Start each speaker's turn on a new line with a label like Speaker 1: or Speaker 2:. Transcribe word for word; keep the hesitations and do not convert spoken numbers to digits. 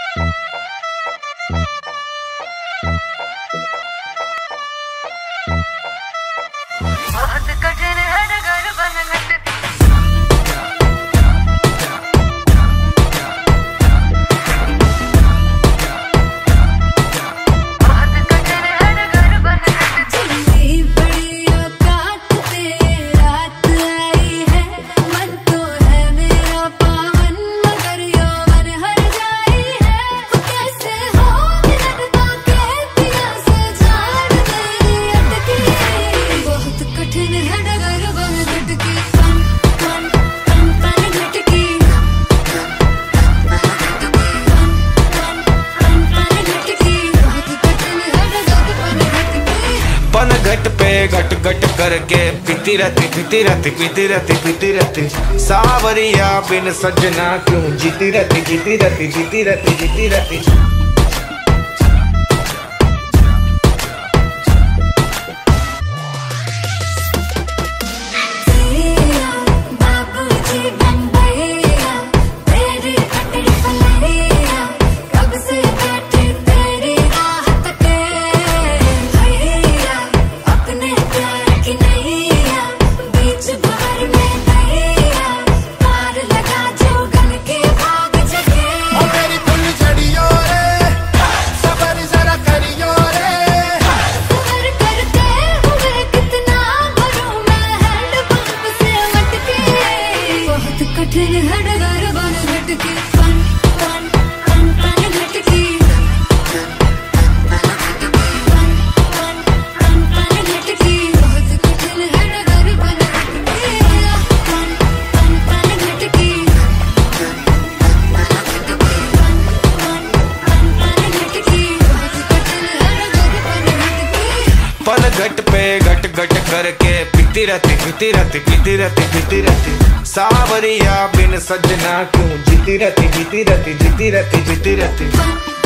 Speaker 1: बहुत कठिन है डगर बनना
Speaker 2: घट पे घट घट करके पीती रहती पीती रहती पीती रहती पीती रहती सावरिया बिन सजना क्यों जीती रहती जीती रहती जीती रहती जीती रहती
Speaker 1: कठिन है डगर बन घटकी पन पन पन पन घटकी पन पन पन पन घटकी बहुत कठिन है डगर बन घटकी पन पन पन घटकी पन पन पन पन घटकी बहुत कठिन है डगर बन घटकी
Speaker 2: पन घट पे घट घट करके पीती रहती पीती रहती पीती रहती पीती रहती सावरिया बिन सजना क्यों जीती रहती जीती रहती जीती रहती जीती रहती